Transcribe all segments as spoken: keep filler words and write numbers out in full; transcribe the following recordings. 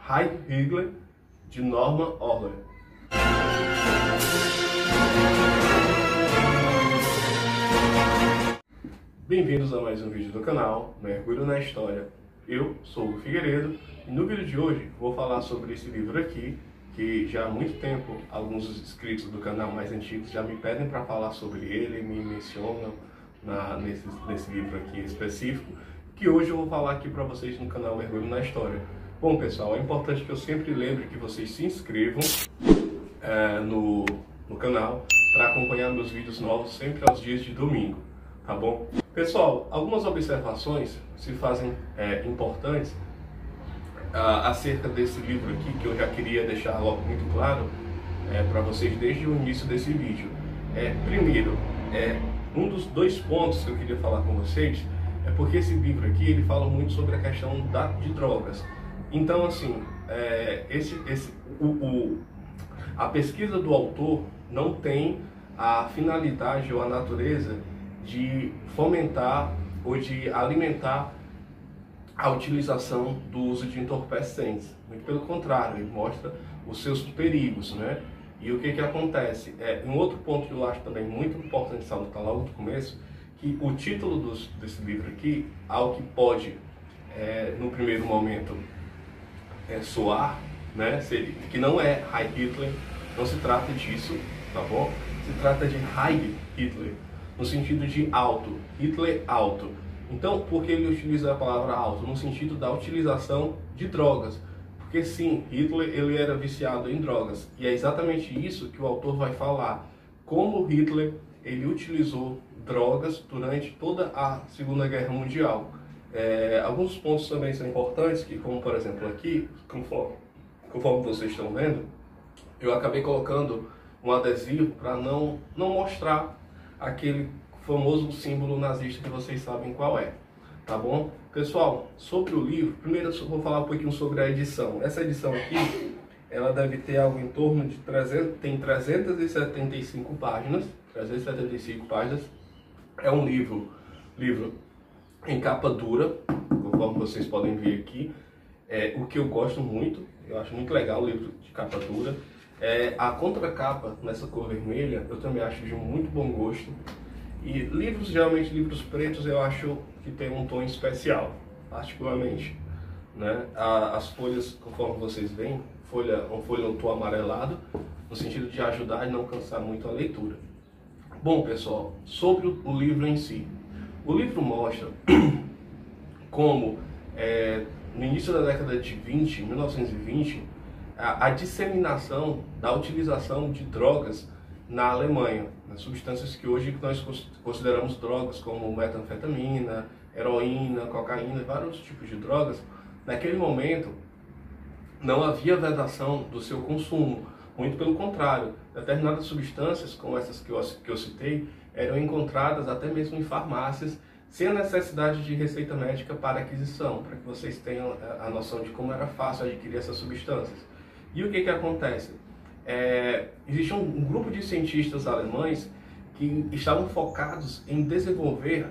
Heil Hitler, de Norman Orwell. Bem-vindos a mais um vídeo do canal Mergulho na História. Eu sou o Figueiredo e no vídeo de hoje vou falar sobre esse livro aqui, que já há muito tempo alguns inscritos do canal mais antigos já me pedem para falar sobre ele, me mencionam na, nesse, nesse livro aqui específico, que hoje eu vou falar aqui para vocês no canal Mergulho na História. Bom, pessoal, é importante que eu sempre lembre que vocês se inscrevam é, no, no canal para acompanhar meus vídeos novos sempre aos dias de domingo, tá bom? Pessoal, algumas observações se fazem é, importantes uh, acerca desse livro aqui, que eu já queria deixar logo muito claro é, para vocês desde o início desse vídeo. É, primeiro, é, um dos dois pontos que eu queria falar com vocês é porque esse livro aqui ele fala muito sobre a questão da, de drogas. Então, assim, é, esse, esse, o, o, a pesquisa do autor não tem a finalidade ou a natureza de fomentar ou de alimentar a utilização do uso de entorpecentes. Muito pelo contrário, ele mostra os seus perigos, né? E o que que acontece? É, um outro ponto que eu acho também muito importante salientar logo no começo, que o título dos, desse livro aqui, ao que pode, é, no primeiro momento, é, soar, né? Seria, que não é Heil Hitler, não se trata disso, tá bom? Se trata de Heil Hitler, no sentido de alto, Hitler alto. Então, por que ele utiliza a palavra alto? No sentido da utilização de drogas. Porque sim, Hitler ele era viciado em drogas. E é exatamente isso que o autor vai falar. Como Hitler ele utilizou drogas durante toda a Segunda Guerra Mundial. É, alguns pontos também são importantes, que como por exemplo aqui, conforme, conforme vocês estão vendo, eu acabei colocando um adesivo para não, não mostrar aquele famoso símbolo nazista que vocês sabem qual é, tá bom? Pessoal, sobre o livro, primeiro eu vou falar um pouquinho sobre a edição. Essa edição aqui, ela deve ter algo em torno de trezentas, tem trezentas e setenta e cinco páginas, trezentas e setenta e cinco páginas. É um livro, livro em capa dura, conforme vocês podem ver aqui. É, o que eu gosto muito, eu acho muito legal o livro de capa dura. É, a contracapa nessa cor vermelha eu também acho de muito bom gosto. E livros, geralmente livros pretos, eu acho que tem um tom especial, particularmente, né? A, as folhas, conforme vocês veem, folha, uma folha um tom amarelado, no sentido de ajudar e não cansar muito a leitura. Bom, pessoal, sobre o, o livro em si. O livro mostra como, é, no início da década de vinte, mil novecentos e vinte, a, a disseminação da utilização de drogas na Alemanha, nas substâncias que hoje nós consideramos drogas, como metanfetamina, heroína, cocaína, vários tipos de drogas. Naquele momento, não havia vedação do seu consumo, muito pelo contrário, determinadas substâncias, como essas que eu, que eu citei, eram encontradas até mesmo em farmácias, sem a necessidade de receita médica para aquisição, para que vocês tenham a noção de como era fácil adquirir essas substâncias. E o que que acontece? É, existe um, um grupo de cientistas alemães que estavam focados em desenvolver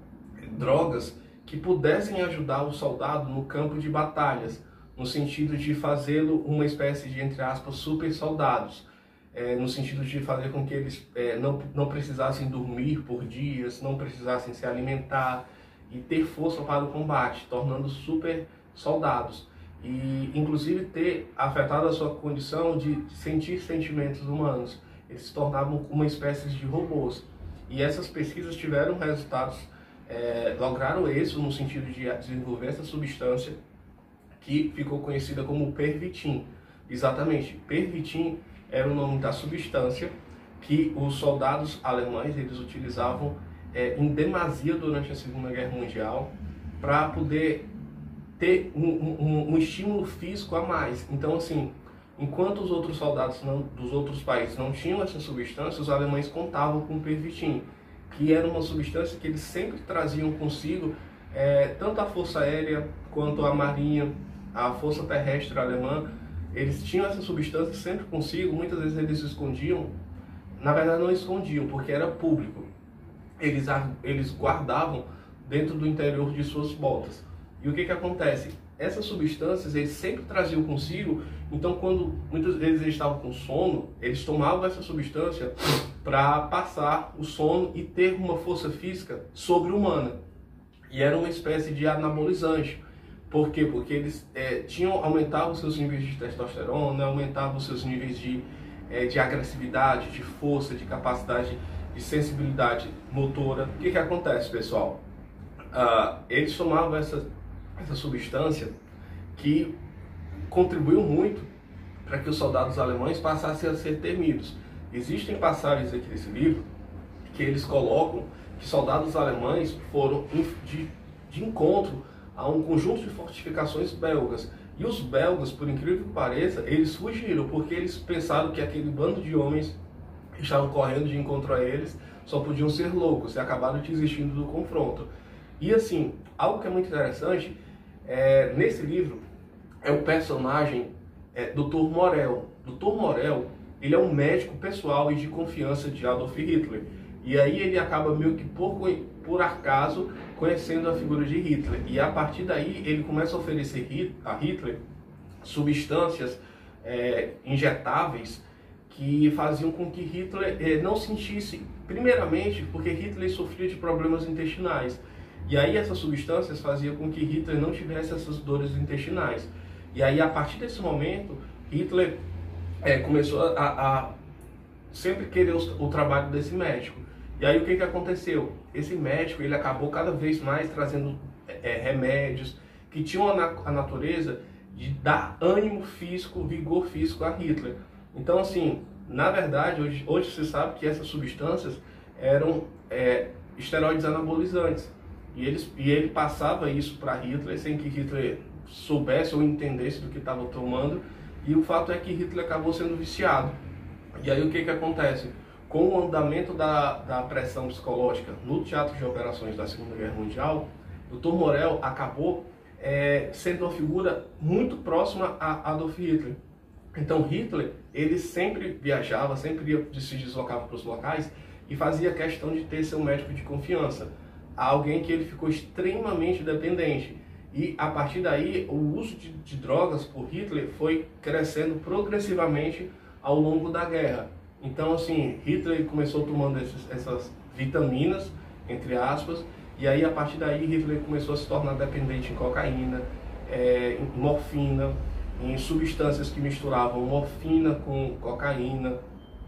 drogas que pudessem ajudar o soldado no campo de batalhas, no sentido de fazê-lo uma espécie de, entre aspas, super soldados, é, no sentido de fazer com que eles é, não, não precisassem dormir por dias, não precisassem se alimentar e ter força para o combate, tornando super soldados. E inclusive ter afetado a sua condição de sentir sentimentos humanos. Eles se tornavam uma espécie de robôs. E essas pesquisas tiveram resultados, é, lograram êxito no sentido de desenvolver essa substância que ficou conhecida como Pervitin. Exatamente, Pervitin era o nome da substância que os soldados alemães eles utilizavam é, em demasia durante a Segunda Guerra Mundial para poder ter um, um, um estímulo físico a mais. Então, assim, enquanto os outros soldados não, dos outros países não tinham essa substância, os alemães contavam com o Pervitin, que era uma substância que eles sempre traziam consigo, é, tanto a Força Aérea quanto a Marinha, a Força Terrestre Alemã, eles tinham essa substância sempre consigo. Muitas vezes eles escondiam, na verdade não escondiam, porque era público. Eles, eles guardavam dentro do interior de suas botas. E o que que acontece? essas substâncias eles sempre traziam consigo, então quando muitas vezes eles estavam com sono, eles tomavam essa substância para passar o sono e ter uma força física sobre-humana. E era uma espécie de anabolizante. Por quê? Porque eles é, tinham, aumentavam os seus níveis de testosterona, aumentavam os seus níveis de, é, de agressividade, de força, de capacidade, de sensibilidade motora. O que que acontece, pessoal? Uh, eles tomavam essa, essa substância que contribuiu muito para que os soldados alemães passassem a ser temidos. Existem passagens aqui nesse livro que eles colocam que soldados alemães foram de, de encontro a um conjunto de fortificações belgas. E os belgas, por incrível que pareça, eles fugiram, porque eles pensaram que aquele bando de homens que estavam correndo de encontro a eles só podiam ser loucos e acabaram desistindo do confronto. E assim, algo que é muito interessante, é, nesse livro, é o personagem é, doutor Morel. doutor Morel, ele é um médico pessoal e de confiança de Adolf Hitler. E aí ele acaba meio que por, por acaso conhecendo a figura de Hitler. E a partir daí ele começa a oferecer a Hitler substâncias é, injetáveis que faziam com que Hitler é, não sentisse, primeiramente, porque Hitler sofria de problemas intestinais. E aí essas substâncias faziam com que Hitler não tivesse essas dores intestinais. E aí a partir desse momento, Hitler é, começou a, a sempre querer o, o trabalho desse médico. E aí o que que aconteceu? Esse médico ele acabou cada vez mais trazendo é, remédios que tinham a, a natureza de dar ânimo físico, vigor físico a Hitler. Então assim, na verdade, hoje, hoje se sabe que essas substâncias eram é, esteroides anabolizantes. E, eles, e ele passava isso para Hitler sem que Hitler soubesse ou entendesse do que estava tomando. E o fato é que Hitler acabou sendo viciado. E aí o que que acontece? Com o andamento da, da pressão psicológica no teatro de operações da Segunda Guerra Mundial, doutor Morel acabou é, sendo uma figura muito próxima a Adolf Hitler. Então Hitler, ele sempre viajava, sempre ia, se deslocava para os locais e fazia questão de ter seu médico de confiança, alguém que ele ficou extremamente dependente. E a partir daí, o uso de, de drogas por Hitler foi crescendo progressivamente ao longo da guerra. Então, assim, Hitler começou tomando esses, essas vitaminas, entre aspas, e aí a partir daí Hitler começou a se tornar dependente em cocaína, é, em morfina, em substâncias que misturavam morfina com cocaína,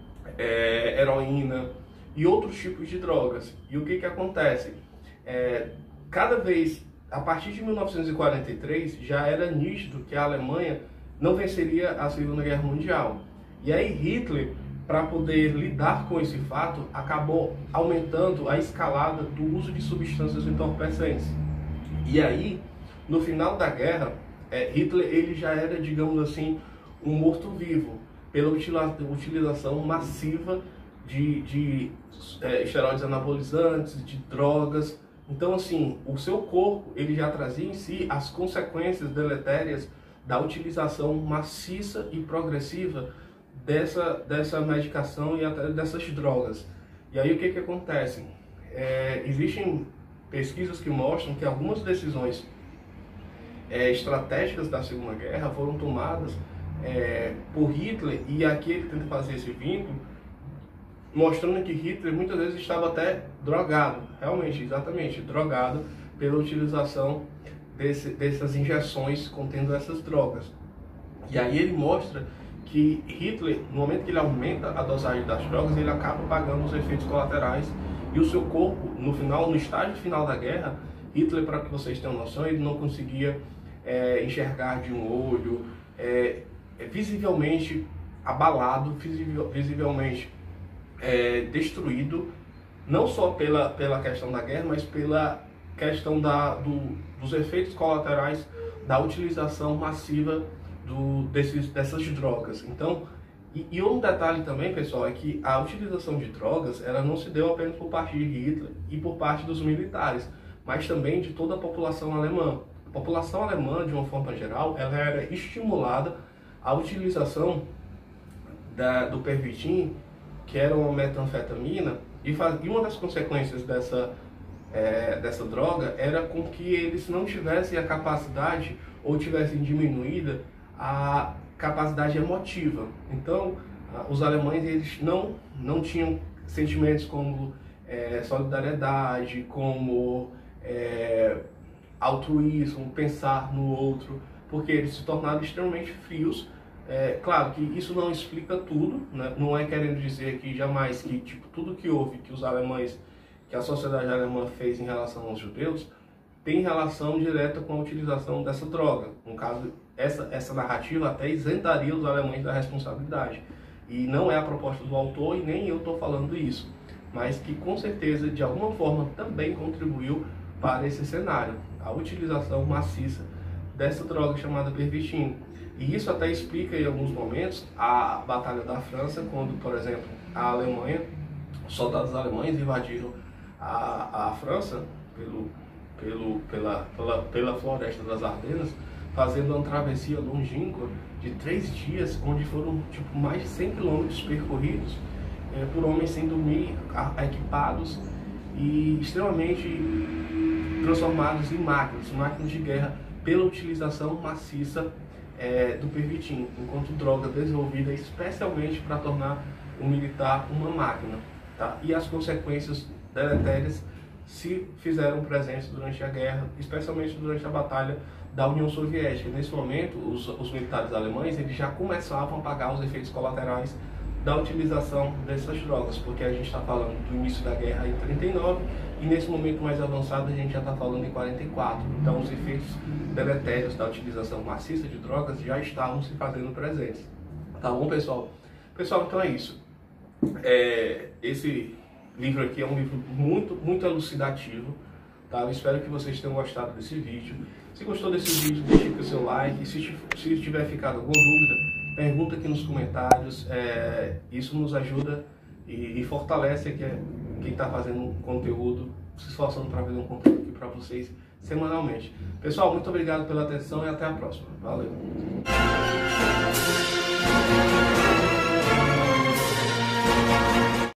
é, heroína e outros tipos de drogas. E o que que acontece? É, cada vez, a partir de mil novecentos e quarenta e três, já era nítido que a Alemanha não venceria a Segunda Guerra Mundial. E aí Hitler, para poder lidar com esse fato, acabou aumentando a escalada do uso de substâncias entorpecentes. E aí, no final da guerra, é, Hitler ele já era, digamos assim, um morto-vivo, pela utilização massiva de, de é, esteroides anabolizantes, de drogas. Então, assim, o seu corpo ele já trazia em si as consequências deletérias da utilização maciça e progressiva dessa, dessa medicação e até dessas drogas. E aí o que que acontece? É, existem pesquisas que mostram que algumas decisões é, estratégicas da Segunda Guerra foram tomadas é, por Hitler, e aqui ele tenta fazer esse vínculo, mostrando que Hitler muitas vezes estava até drogado, realmente, exatamente, drogado pela utilização desse, dessas injeções contendo essas drogas. E aí ele mostra que Hitler, no momento que ele aumenta a dosagem das drogas, ele acaba pagando os efeitos colaterais, e o seu corpo, no final, no estágio final da guerra, Hitler, para que vocês tenham noção, ele não conseguia é, enxergar de um olho, é, é visivelmente abalado, visivelmente é, destruído, não só pela, pela questão da guerra, mas pela questão da, do, dos efeitos colaterais da utilização massiva do, desses, dessas drogas. Então, e, e um detalhe também, pessoal, é que a utilização de drogas ela não se deu apenas por parte de Hitler e por parte dos militares, mas também de toda a população alemã. A população alemã, de uma forma geral, ela era estimulada à utilização da, do Pervitin, que era uma metanfetamina, e, faz, e uma das consequências dessa, é, dessa droga era com que eles não tivessem a capacidade ou tivessem diminuída a capacidade emotiva. Então, os alemães eles não, não tinham sentimentos como é, solidariedade, como é, altruísmo, pensar no outro, porque eles se tornaram extremamente frios. É, claro que isso não explica tudo, né? Não é querendo dizer que jamais que tipo, tudo que houve, que os alemães, que a sociedade alemã fez em relação aos judeus, tem relação direta com a utilização dessa droga. No caso, essa, essa narrativa até isentaria os alemães da responsabilidade. E não é a proposta do autor e nem eu estou falando isso, mas que com certeza, de alguma forma, também contribuiu para esse cenário, a utilização maciça dessa droga chamada Pervitin. E isso até explica em alguns momentos a Batalha da França, quando, por exemplo, a Alemanha, os soldados alemães invadiram a, a França pelo, pelo, pela, pela, pela floresta das Ardenas, fazendo uma travessia longínqua de três dias, onde foram tipo, mais de cem quilômetros percorridos é, por homens sem dormir, equipados e extremamente transformados em máquinas, máquinas de guerra, pela utilização maciça é, do Pervitin, enquanto droga desenvolvida especialmente para tornar o militar uma máquina. Tá? E as consequências deletérias se fizeram presentes durante a guerra, especialmente durante a Batalha da União Soviética. Nesse momento, os, os militares alemães eles já começavam a pagar os efeitos colaterais da utilização dessas drogas, porque a gente está falando do início da guerra em trinta e nove e nesse momento mais avançado a gente já está falando em quarenta e quatro. Então os efeitos deletérios da utilização maciça de drogas já estavam se fazendo presentes. Tá bom, pessoal? Pessoal, então é isso. É, esse livro aqui é um livro muito, muito elucidativo. Tá? Eu espero que vocês tenham gostado desse vídeo. Se gostou desse vídeo, deixe aqui o seu like. Se, se tiver ficado alguma dúvida, pergunta aqui nos comentários. É, isso nos ajuda e, e fortalece aqui, quem está fazendo um conteúdo, se esforçando para fazer um conteúdo aqui para vocês semanalmente. Pessoal, muito obrigado pela atenção e até a próxima. Valeu!